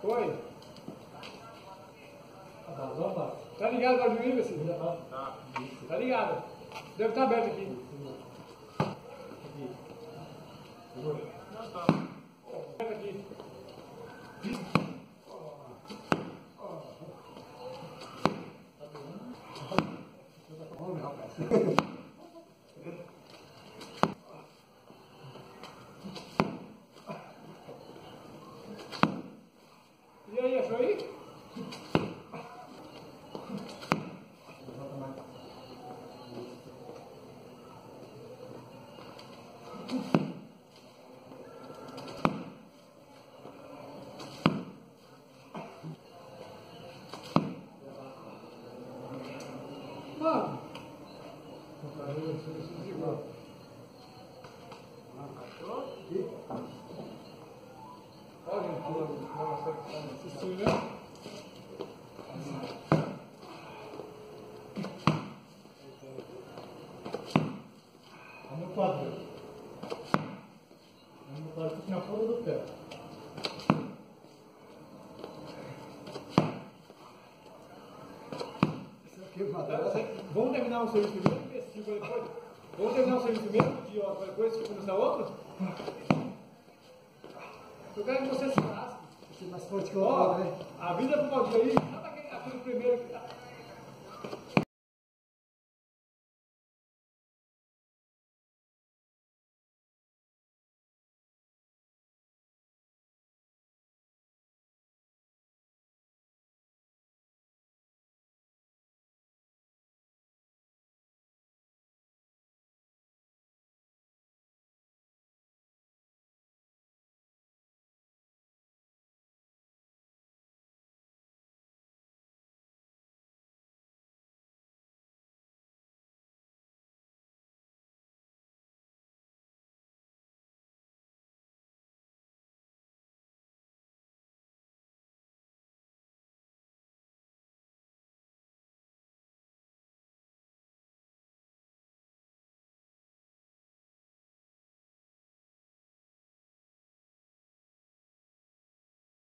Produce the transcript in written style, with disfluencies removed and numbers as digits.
Foi. Tá ligado para o juiz, Vecino? Tá. Tá ligado. Deve estar aberto aqui. Não, tá. Aberto aqui. E aí, achou aí? Mano. Olha, assistindo, né? No quadro. No quadro na ponta do pé. Vamos terminar o serviço primeiro, depois. Vamos terminar o serviço primeiro, de ó, depois começar outro? Eu quero que você se lasque. Mais forte que o Ó, outro, né? a vida do Claudio aí, sabe aquele primeiro